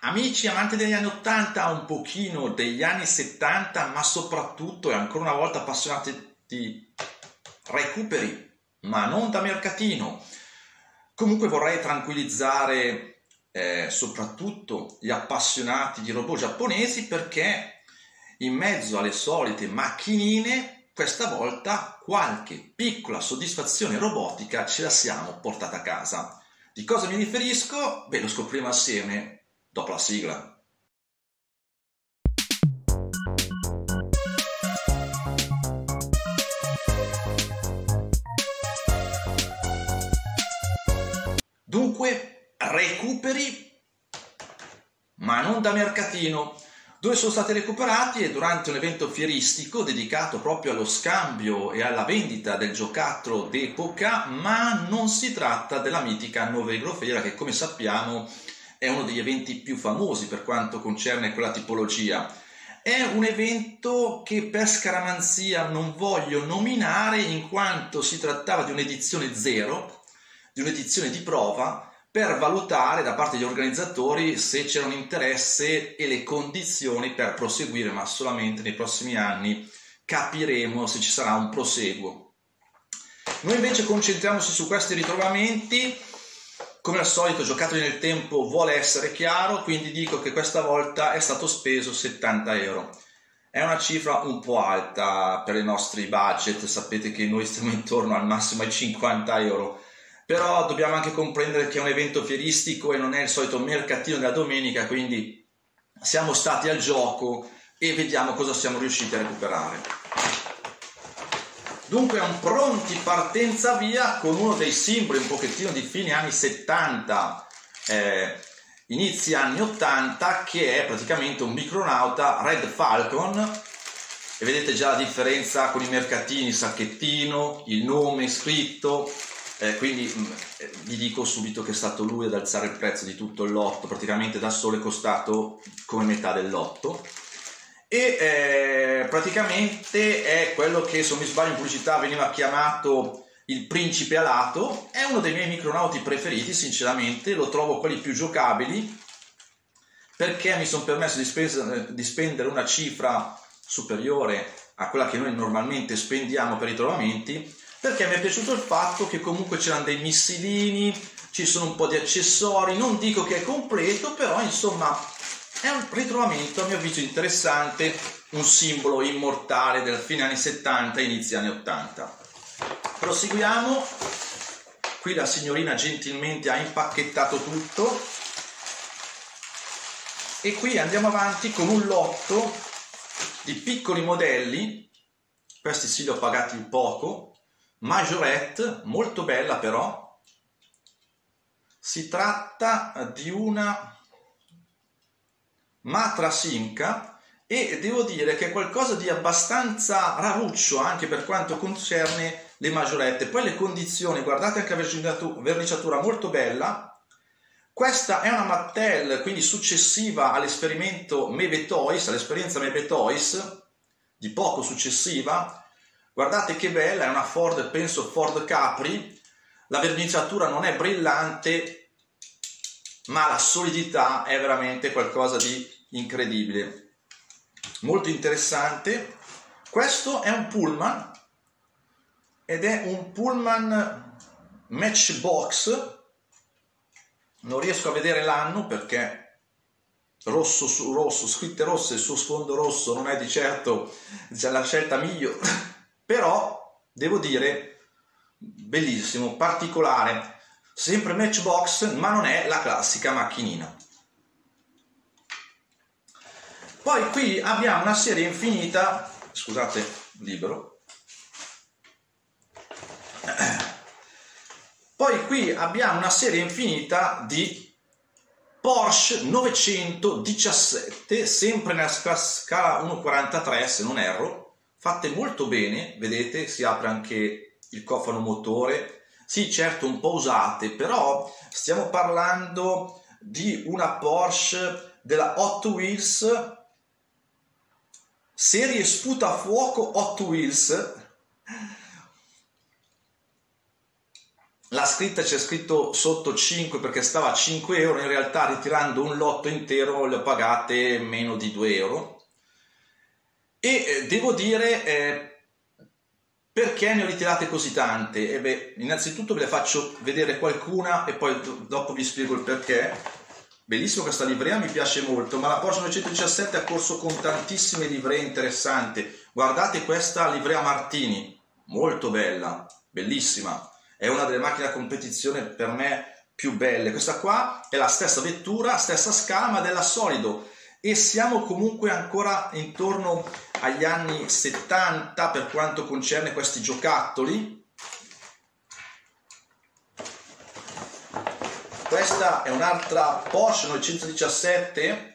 Amici amanti degli anni 80, un pochino degli anni 70, ma soprattutto e ancora una volta appassionati di recuperi, ma non da mercatino. Comunque vorrei tranquillizzare soprattutto gli appassionati di robot giapponesi, perché in mezzo alle solite macchinine questa volta qualche piccola soddisfazione robotica ce la siamo portata a casa. Di cosa mi riferisco? Beh, lo scopriremo assieme dopo la sigla. Dunque, recuperi, ma non da mercatino, dove sono stati recuperati e durante un evento fieristico dedicato proprio allo scambio e alla vendita del giocattolo d'epoca, ma non si tratta della mitica Nuova Fiera, che come sappiamo è uno degli eventi più famosi per quanto concerne quella tipologia. È un evento che per scaramanzia non voglio nominare, in quanto si trattava di un'edizione zero, di un'edizione di prova, per valutare da parte degli organizzatori se c'era un interesse e le condizioni per proseguire, ma solamente nei prossimi anni capiremo se ci sarà un proseguo. Noi invece concentriamoci su questi ritrovamenti. Come al solito, giocattoli nel tempo vuole essere chiaro, quindi dico che questa volta è stato speso 70 euro. È una cifra un po' alta per i nostri budget, sapete che noi stiamo intorno al massimo ai 50 euro, però dobbiamo anche comprendere che è un evento fieristico e non è il solito mercatino della domenica, quindi siamo stati al gioco e vediamo cosa siamo riusciti a recuperare. Dunque è un pronti partenza via con uno dei simboli un pochettino di fine anni 70, inizi anni 80, che è praticamente un micronauta Red Falcon, e vedete già la differenza con i mercatini, il sacchettino, il nome scritto, quindi vi dico subito che è stato lui ad alzare il prezzo di tutto il lotto, praticamente da solo è costato come metà del lotto. E praticamente è quello che, se non mi sbaglio, in pubblicità veniva chiamato il principe alato. È uno dei miei micronauti preferiti, sinceramente, lo trovo quelli più giocabili, perché mi sono permesso di spendere una cifra superiore a quella che noi normalmente spendiamo per i ritrovamenti, perché mi è piaciuto il fatto che comunque c'erano dei missilini, ci sono un po' di accessori, non dico che è completo, però insomma è un ritrovamento a mio avviso interessante, un simbolo immortale del fine anni 70 e inizi anni 80. Proseguiamo. Qui la signorina gentilmente ha impacchettato tutto e qui andiamo avanti con un lotto di piccoli modelli. Questi sì li ho pagati poco. Majorette, molto bella però. Si tratta di una Matras Inca e devo dire che è qualcosa di abbastanza raruccio anche per quanto concerne le maggiorette. Poi le condizioni, guardate anche la verniciatura molto bella. Questa è una Mattel, quindi successiva all'esperimento Mebe Toys, all'esperienza Mebe Toys, di poco successiva. Guardate che bella, è una Ford, penso Ford Capri. La verniciatura non è brillante, ma la solidità è veramente qualcosa di incredibile, molto interessante. Questo è un pullman ed è un pullman Matchbox, non riesco a vedere l'anno perché rosso su rosso, scritte rosse su sfondo rosso non è di certo la scelta migliore, però devo dire bellissimo, particolare. Sempre Matchbox, ma non è la classica macchinina. Poi qui abbiamo una serie infinita, scusate, libero. Poi qui abbiamo una serie infinita di Porsche 917, sempre nella scala 1.43 se non erro, fatte molto bene, vedete, si apre anche il cofano motore. Sì, certo, un po' usate, però stiamo parlando di una Porsche della Hot Wheels, serie sputafuoco Hot Wheels, la scritta c'è scritto sotto 5 perché stava a 5 euro, in realtà ritirando un lotto intero le ho pagate meno di 2 euro. E devo dire perché ne ho ritirate così tante. Beh, innanzitutto ve le faccio vedere qualcuna e poi dopo vi spiego il perché. Bellissima questa livrea, mi piace molto, ma la Porsche 917 ha corso con tantissime livree interessanti. Guardate questa livrea Martini, molto bella, bellissima, è una delle macchine a competizione per me più belle. Questa qua è la stessa vettura, stessa scala, ma della Solido, e siamo comunque ancora intorno agli anni 70 per quanto concerne questi giocattoli. Questa è un'altra Porsche 917,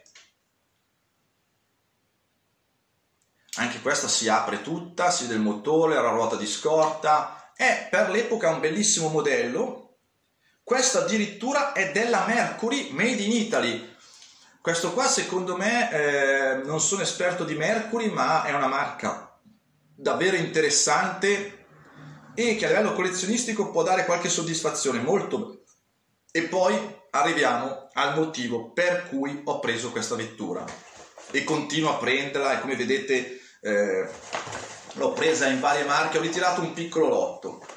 anche questa si apre tutta, si vede il motore, la ruota di scorta, è per l'epoca un bellissimo modello. Questo addirittura è della Mercury, made in Italy. Questo qua secondo me, non sono esperto di Mercury, ma è una marca davvero interessante e che a livello collezionistico può dare qualche soddisfazione, molto. E poi arriviamo al motivo per cui ho preso questa vettura e continuo a prenderla, e come vedete l'ho presa in varie marche, ho ritirato un piccolo lotto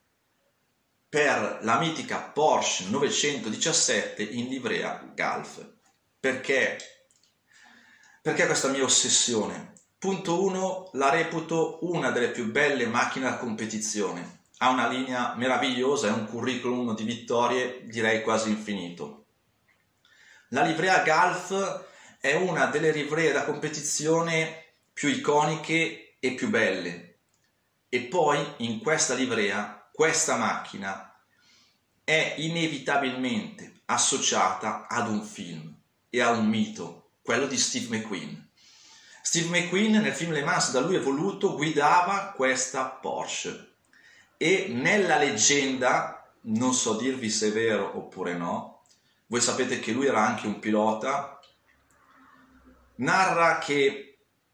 per la mitica Porsche 917 in livrea Golf. Perché questa mia ossessione? Punto 1, la reputo una delle più belle macchine a competizione. Ha una linea meravigliosa e un curriculum di vittorie direi quasi infinito. La livrea Golf è una delle livree da competizione più iconiche e più belle. E poi in questa livrea, questa macchina è inevitabilmente associata ad un film e a un mito, quello di Steve McQueen. Steve McQueen nel film Le Mans da lui evoluto guidava questa Porsche. E nella leggenda, non so dirvi se è vero oppure no, voi sapete che lui era anche un pilota, narra che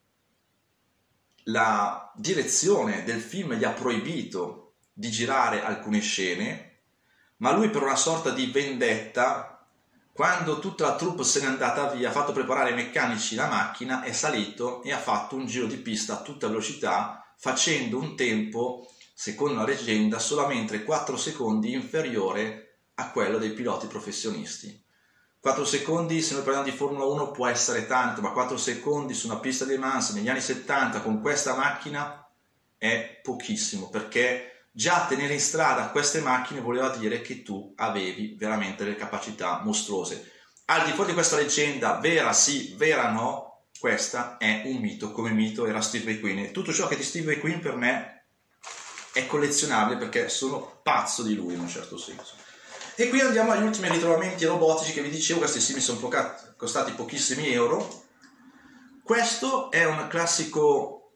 la direzione del film gli ha proibito di girare alcune scene, ma lui per una sorta di vendetta, quando tutta la troupe se n'è andata via, ha fatto preparare ai meccanici la macchina, è salito e ha fatto un giro di pista a tutta velocità, facendo un tempo, secondo la leggenda, solamente 4 secondi inferiore a quello dei piloti professionisti. 4 secondi, se noi parliamo di Formula 1, può essere tanto, ma 4 secondi su una pista di Le Mans negli anni 70 con questa macchina è pochissimo, perché già tenere in strada queste macchine voleva dire che tu avevi veramente delle capacità mostruose. Al di fuori di questa leggenda, vera sì, vera no, questa è un mito, come mito era Steve McQueen. E tutto ciò che è di Steve McQueen per me è collezionabile, perché sono pazzo di lui in un certo senso. E qui andiamo agli ultimi ritrovamenti robotici che vi dicevo. Questi sì mi sono costati pochissimi euro. Questo è un classico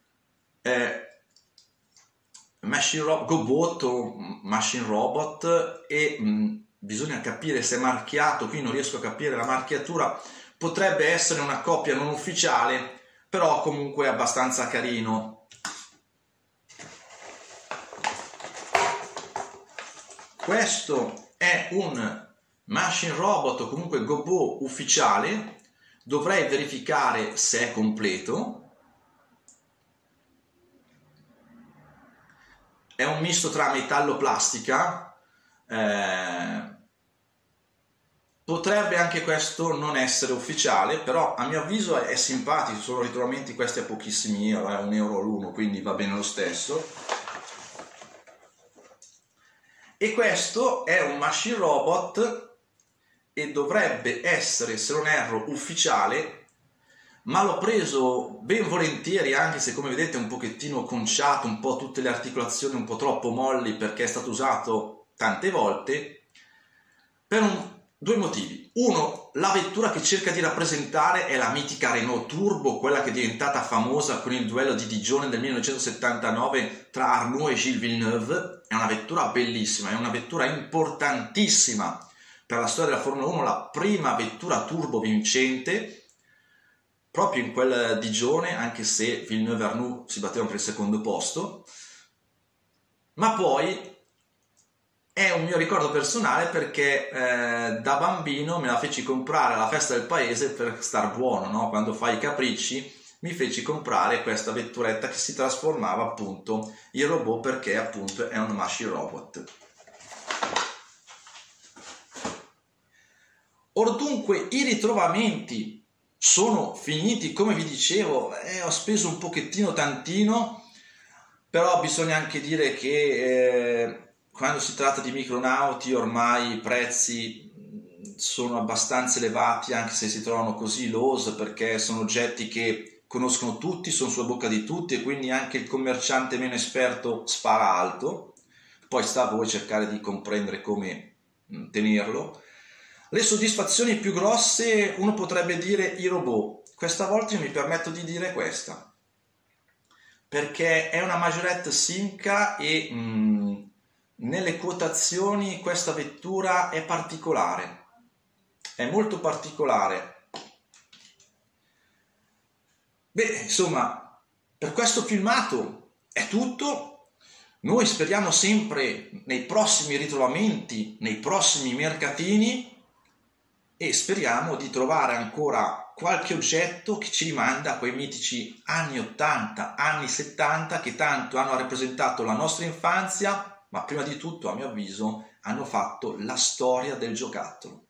GoBot o Machine Robot, e bisogna capire se è marchiato, qui non riesco a capire la marchiatura, potrebbe essere una copia non ufficiale, però comunque è abbastanza carino. Questo è un Machine Robot o comunque GoBot ufficiale, dovrei verificare se è completo. È un misto tra metallo e plastica, potrebbe anche questo non essere ufficiale, però a mio avviso è simpatico. Sono ritrovamenti questi a pochissimi euro, è 1 euro l'uno, quindi va bene lo stesso. E questo è un Machine Robot e dovrebbe essere, se non erro, ufficiale, ma l'ho preso ben volentieri, anche se come vedete è un pochettino conciato, un po' tutte le articolazioni un po' troppo molli, perché è stato usato tante volte, per 2 motivi. Uno, la vettura che cerca di rappresentare è la mitica Renault Turbo, quella che è diventata famosa con il duello di Digione del 1979 tra Arnoux e Gilles Villeneuve. È una vettura bellissima, è una vettura importantissima per la storia della Formula 1, la prima vettura turbo vincente, proprio in quel Digione, anche se Villeneuve e Arnoux si battevano per il secondo posto. Ma poi è un mio ricordo personale perché da bambino me la feci comprare alla festa del paese per star buono, no? Quando fai i capricci mi feci comprare questa vetturetta che si trasformava appunto in robot, perché appunto è un machine robot. Or dunque i ritrovamenti sono finiti, come vi dicevo, ho speso un pochettino tantino, però bisogna anche dire che quando si tratta di micronauti ormai i prezzi sono abbastanza elevati, anche se si trovano così low, perché sono oggetti che conoscono tutti, sono sulla bocca di tutti, e quindi anche il commerciante meno esperto spara alto. Poi sta a voi cercare di comprendere come tenerlo. Le soddisfazioni più grosse, uno potrebbe dire i robot. Questa volta io mi permetto di dire questa, perché è una Majorette Simca e nelle quotazioni questa vettura è particolare, è molto particolare. Beh, insomma, per questo filmato è tutto. Noi speriamo sempre nei prossimi ritrovamenti, nei prossimi mercatini, e speriamo di trovare ancora qualche oggetto che ci rimanda a quei mitici anni 80, anni 70 che tanto hanno rappresentato la nostra infanzia, ma prima di tutto, a mio avviso, hanno fatto la storia del giocattolo.